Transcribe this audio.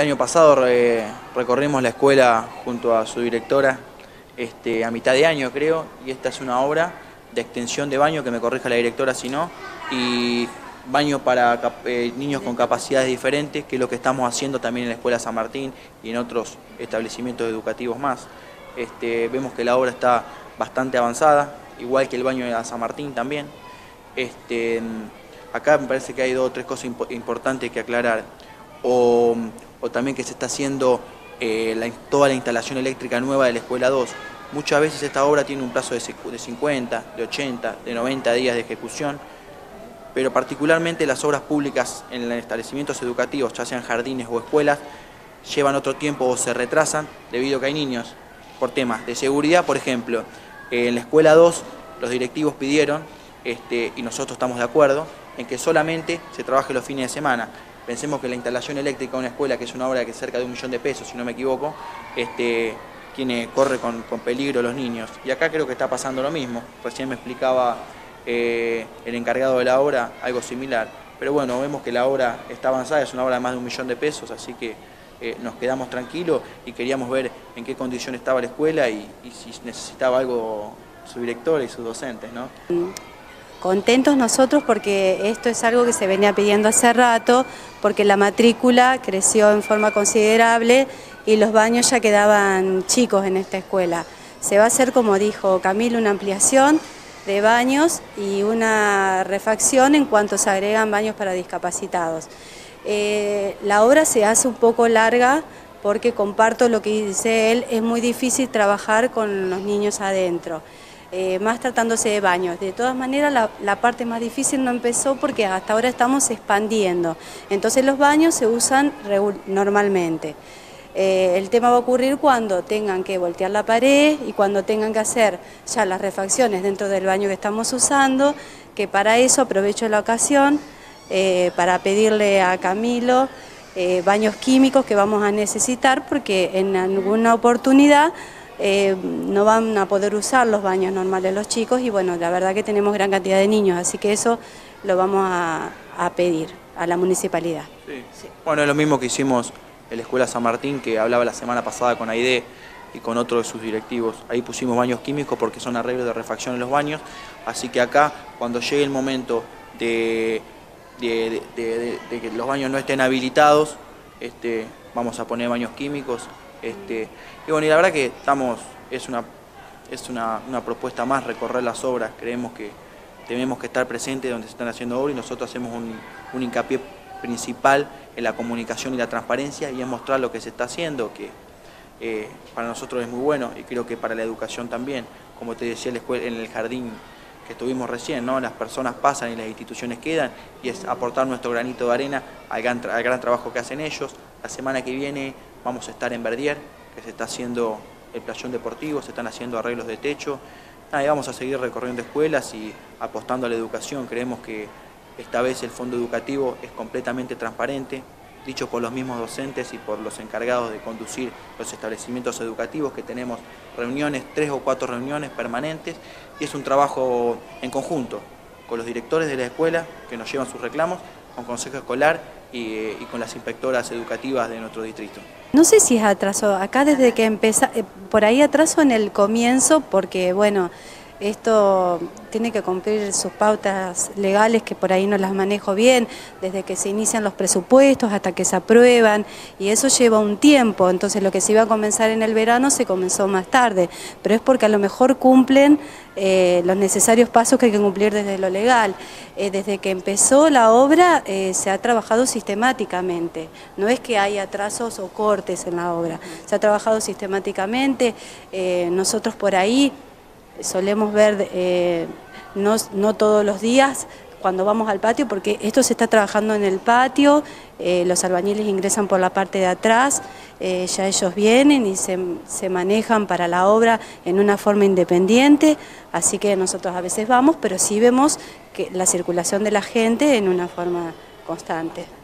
año pasado recorrimos la escuela junto a su directora a mitad de año, creo, y esta es una obra de extensión de baño, que me corrija la directora si no, y baño para niños con capacidades diferentes, que es lo que estamos haciendo también en la Escuela San Martín y en otros establecimientos educativos más. Vemos que la obra está bastante avanzada, igual que el baño de San Martín también. Acá me parece que hay dos o tres cosas importantes que aclarar. O también que se está haciendo toda la instalación eléctrica nueva de la Escuela 2. Muchas veces esta obra tiene un plazo de 50, de 80, de 90 días de ejecución, pero particularmente las obras públicas en los establecimientos educativos, ya sean jardines o escuelas, llevan otro tiempo o se retrasan debido a que hay niños por temas de seguridad. Por ejemplo, en la Escuela 2 los directivos pidieron, y nosotros estamos de acuerdo, en que solamente se trabaje los fines de semana. Pensemos que la instalación eléctrica de una escuela, que es una obra que es cerca de $1 millón de pesos, si no me equivoco, corre con peligro los niños. Y acá creo que está pasando lo mismo. Recién me explicaba el encargado de la obra algo similar. Pero bueno, vemos que la obra está avanzada, es una obra de más de $1 millón de pesos, así que nos quedamos tranquilos y queríamos ver en qué condición estaba la escuela y si necesitaba algo su directora y sus docentes, ¿no? Contentos nosotros porque esto es algo que se venía pidiendo hace rato, porque la matrícula creció en forma considerable y los baños ya quedaban chicos en esta escuela. Se va a hacer, como dijo Camilo, una ampliación de baños y una refacción en cuanto se agregan baños para discapacitados. La obra se hace un poco larga porque comparto lo que dice él, es muy difícil trabajar con los niños adentro. Más tratándose de baños. De todas maneras, la parte más difícil no empezó porque hasta ahora estamos expandiendo. Entonces los baños se usan normalmente. El tema va a ocurrir cuando tengan que voltear la pared y cuando tengan que hacer ya las refacciones dentro del baño que estamos usando, que para eso aprovecho la ocasión para pedirle a Camilo baños químicos que vamos a necesitar, porque en alguna oportunidad no van a poder usar los baños normales los chicos y bueno, la verdad que tenemos gran cantidad de niños, así que eso lo vamos a pedir a la municipalidad. Sí. Sí. Bueno, es lo mismo que hicimos en la Escuela San Martín, que hablaba la semana pasada con Aide y con otro de sus directivos. Ahí pusimos baños químicos porque son arreglos de refacción en los baños, así que acá cuando llegue el momento de que los baños no estén habilitados, vamos a poner baños químicos. Y bueno, y la verdad que es una propuesta más recorrer las obras. Creemos que tenemos que estar presentes donde se están haciendo obras y nosotros hacemos un hincapié principal en la comunicación y la transparencia y en mostrar lo que se está haciendo, que para nosotros es muy bueno y creo que para la educación también. Como te decía en el jardín que estuvimos recién, ¿no? Las personas pasan y las instituciones quedan, y es aportar nuestro granito de arena al gran trabajo que hacen ellos. La semana que viene vamos a estar en Verdier, que se está haciendo el playón deportivo, se están haciendo arreglos de techo. Y vamos a seguir recorriendo escuelas y apostando a la educación. Creemos que esta vez el fondo educativo es completamente transparente, dicho por los mismos docentes y por los encargados de conducir los establecimientos educativos, que tenemos reuniones, 3 o 4 reuniones permanentes, y es un trabajo en conjunto con los directores de la escuela que nos llevan sus reclamos, con consejo escolar y con las inspectoras educativas de nuestro distrito. No sé si es atraso, acá desde que empezó, por ahí atraso en el comienzo, porque bueno, esto tiene que cumplir sus pautas legales, que por ahí no las manejo bien, desde que se inician los presupuestos hasta que se aprueban, y eso lleva un tiempo. Entonces lo que se iba a comenzar en el verano se comenzó más tarde, pero es porque a lo mejor cumplen los necesarios pasos que hay que cumplir desde lo legal. Desde que empezó la obra se ha trabajado sistemáticamente, no es que hay atrasos o cortes en la obra, se ha trabajado sistemáticamente. Nosotros por ahí solemos ver, no todos los días cuando vamos al patio, porque esto se está trabajando en el patio, los albañiles ingresan por la parte de atrás, ya ellos vienen y se manejan para la obra en una forma independiente, así que nosotros a veces vamos, pero sí vemos que la circulación de la gente en una forma constante.